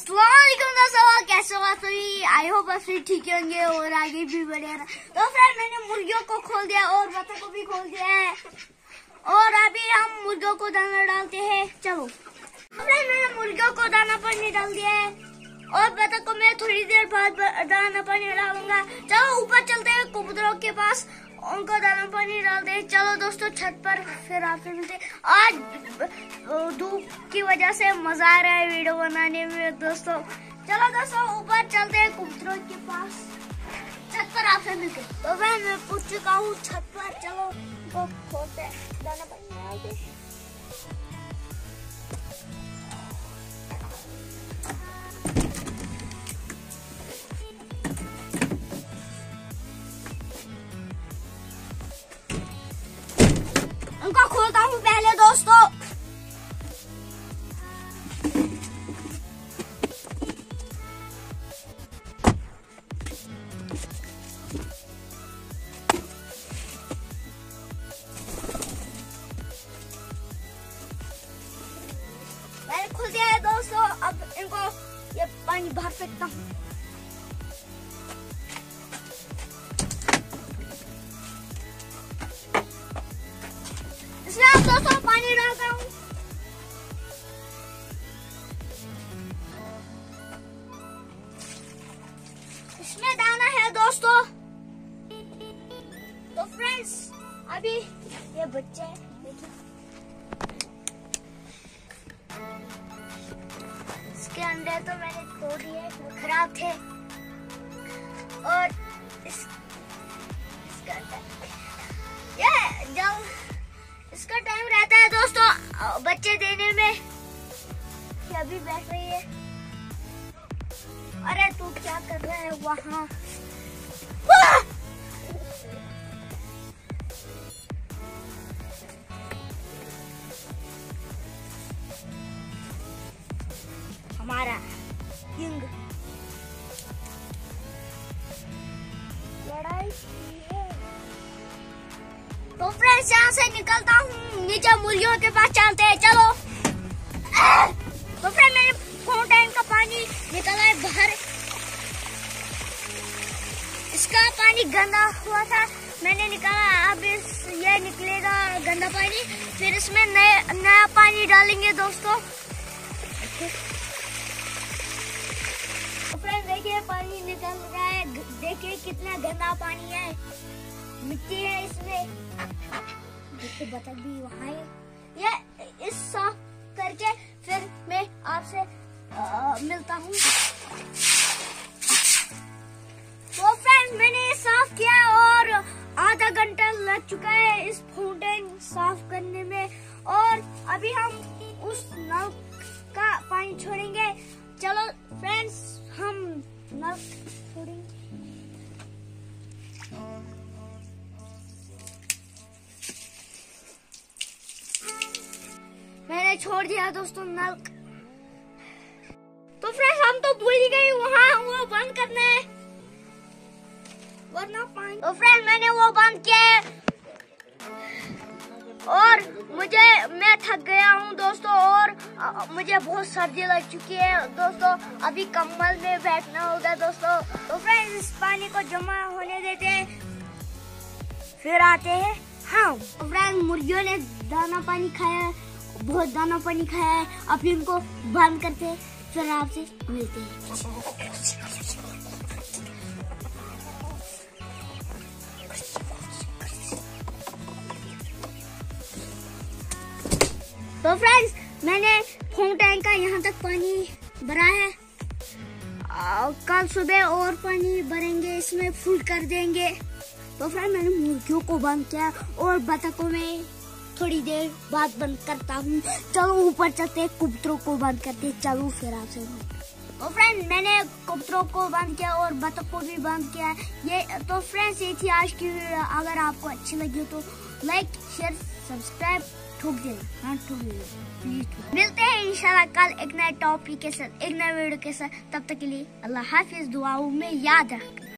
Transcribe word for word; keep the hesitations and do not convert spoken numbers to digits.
अस्सलाम वालेकुम दोस्तों, कैसे हो आप सभी? आई होप आप सभी ठीक होंगे और आगे भी बढ़े रहना। तो फ्रेंड मैंने मुर्गियों को खोल दिया और बतख को भी खोल दिया है और अभी हम मुर्गियों को दाना डालते हैं। चलो फ्रेंड मैंने मुर्गियों को दाना पानी डाल दिया है और बतख को मैं थोड़ी देर बाद दाना पानी डालूंगा। चलो ऊपर चलते हैं कबूतरों के पास, उनको दाना पानी डाल दे। चलो दोस्तों छत पर फिर आपसे मिलते। आज धूप की वजह से मजा आ रहा है वीडियो बनाने में दोस्तों। चलो दोस्तों ऊपर चलते हैं कबूतरों के पास, छत पर आपसे मिलते। तो मैं मैं पूछ चुका हूँ छत पर, चलो तो खोलते हैं, दाना पानी डालते। उनको खोलता हूँ पहले दोस्तों। मैंने खोल दिया है दोस्तों, अब इनको ये पानी बाहर फेंकता हूँ। इसमें अब दोस्तों पानी डालता हूँ। इसमें दाना है दोस्तों। तो फ्रेंड्स अभी ये बच्चे हैं, देखिए इसके अंडे तो मैंने तोड़ दिए, वो खराब थे और इस, इसका ये जब इसका टाइम रहता है दोस्तों बच्चे देने में, ये अभी बैठ रही है। अरे तू क्या कर रहा है वहाँ? हमारा किंग लड़ाई है। तो फ्रेंड्स यहाँ से निकलता हूँ, नीचे मुर्गियों के पास चलते हैं। चलो तो फ्रेंड मैंने फाउंटेन का पानी निकाला है बाहर। इसका पानी गंदा हुआ था, मैंने निकाला। अब इस ये निकलेगा गंदा पानी, फिर इसमें नया नया पानी डालेंगे दोस्तों। फ्रेंड देखिए पानी निकल रहा है, देखिए कितना गंदा पानी है, मिट्टी है इसमें। देखिए बतख भी वहाँ है। ये इस साफ करके फिर मैं आपसे मिलता हूँ। तो फ्रेंड मैंने साफ किया और आधा घंटा लग चुका है इस फाउंटेन साफ करने में और अभी हम उस नल का पानी छोड़ेंगे। चलो फ्रेंड्स हम नल छोड़ेंगे। मैंने छोड़ दिया दोस्तों नल। तो फ्रेंड्स हम तो भूल ही गए वहाँ वो बंद करना है वरना पानी। तो फ्रेंड मैंने वो बंद किया है और मुझे मैं थक गया हूँ दोस्तों और आ, मुझे बहुत सर्दी लग चुकी है दोस्तों। अभी कंबल में बैठना होगा दोस्तों। तो फ्रेंड्स इस पानी को जमा होने देते हैं, फिर आते हैं हम। तो फ्रेंड मुर्गियों ने दाना पानी खाया, बहुत दाना पानी खाया है। अब इनको बंद करते हैं, फिर आपसे मिलते हैं। तो फ्रेंड्स मैंने फाउंटेन का यहाँ तक पानी भरा है, आ, कल सुबह और पानी भरेंगे, इसमें फुल कर देंगे। तो फ्रेंड मैंने मुर्गियों को बंद किया और बतखों में थोड़ी देर बाद बंद करता हूँ। चलो ऊपर चलते, कबूतरों को बंद करते। चलो फिर आपसे। तो फ्रेंड मैंने कबूतरों को बंद किया और बतख को भी बंद किया। ये तो फ्रेंड्स ये थी आज की वीडियो। अगर आपको अच्छी लगी तो लाइक शेयर सब्सक्राइब ठोक देना, हाँ ठोक देना प्लीज। मिलते हैं इंशाल्लाह कल एक नए टॉपिक के साथ, एक नए वीडियो के साथ। तब तक के लिए अल्लाह हाफिज, दुआओं में याद रखना।